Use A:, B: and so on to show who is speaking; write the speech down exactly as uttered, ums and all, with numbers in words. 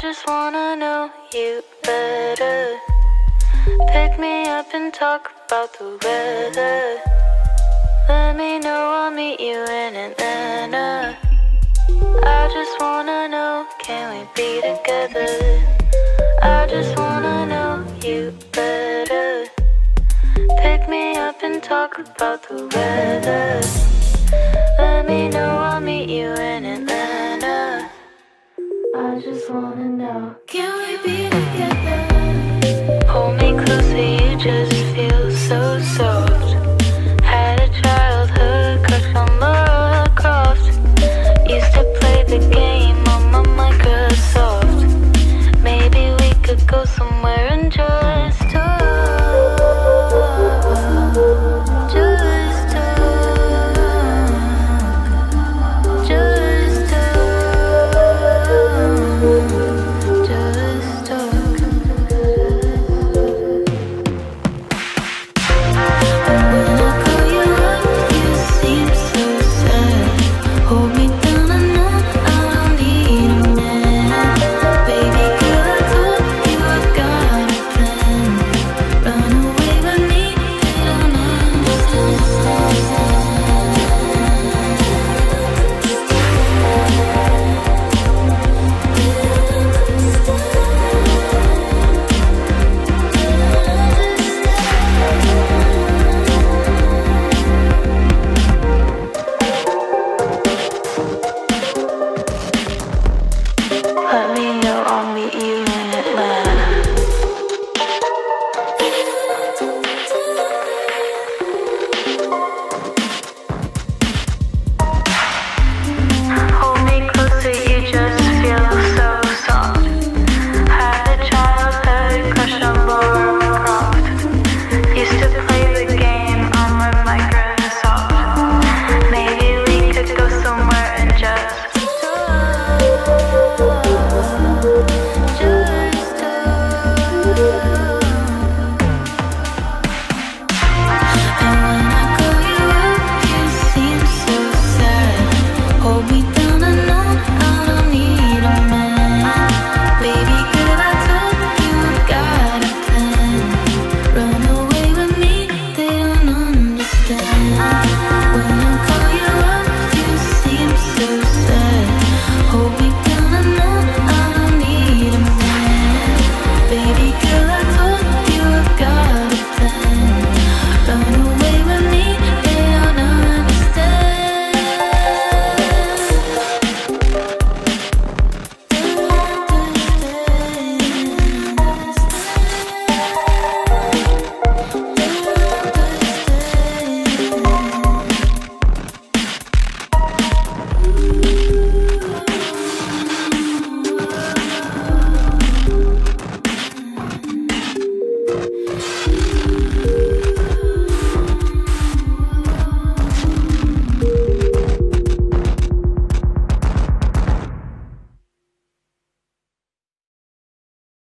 A: just wanna know you better. Pick me up and talk about the weather. Let me know, I'll meet you in Atlanta. I just wanna know, can we be together? I just wanna know you better. Pick me up and talk about the weather. Let me know, I'll meet you in Atlanta. I just wanna know, can we be together? Hold me closer, you just feel so, so